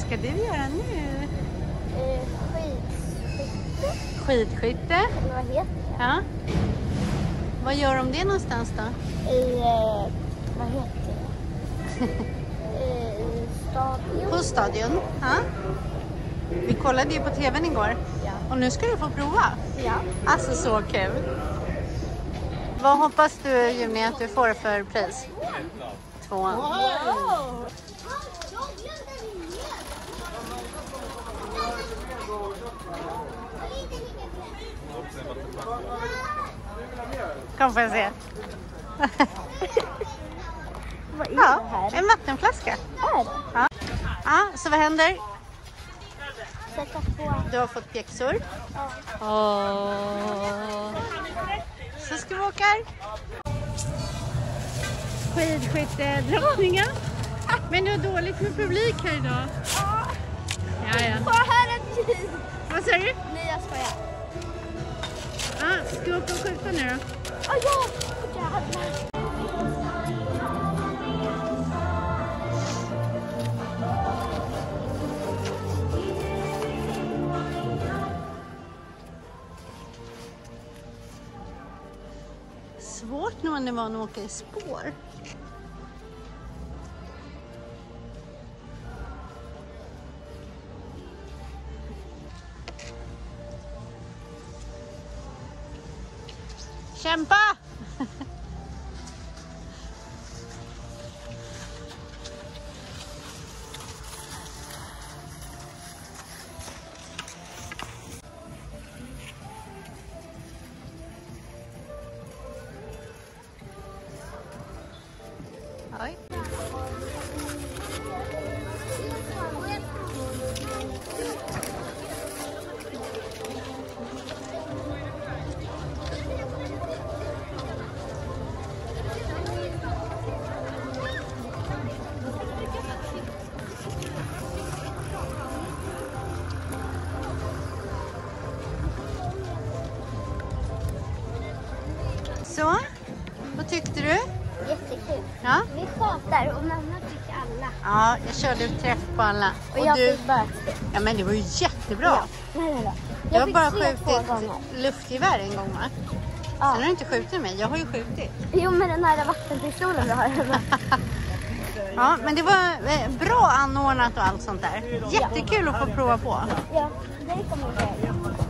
ska du göra nu? Skidskytte. Skidskytte? Eller vad heter det? Ja. Vad gör de det någonstans då? Vad heter det? Stadion. På stadion? Ja. Vi kollade ju på tvn igår. Ja. Och nu ska du få prova. Ja. Alltså så kul. Vad hoppas du, Juni, att du får för pris? 2. Wow. Kom får jag se. Vad är Ja, det här? en vattenflaska. Är det? Ja. Ja, så vad händer? Sätta på. Du har fått pjäxor. Ja. Så ska vi åka här. Skidskyttedrottningen. Men det är dåligt med publik här idag. Ja, ja. Får jag höra ett ljud? Vad säger du? Nej, jag skojar. Ja, ska vi åka och skjuta nu då? Åh ja! Jävlar. Svårt när man är van att åka i spår. Kämpa! Oj. Så, vad tyckte du? Jättekul. Ja? Vi tjatar och mamma tycker alla. Ja, jag körde träff på alla. Och jag du... fick böter. Ja, men det var ju jättebra. Ja. Nej. Jag har fick bara se 2 gånger. skjutit luftgevär en gång, va? Ja. Sen har du inte skjutit mig. Jag har ju skjutit. Jo, med den här vattenpistolen vi har. Ja, men det var bra anordnat och allt sånt där. Jättekul att få prova på. Ja, det kommer jag göra.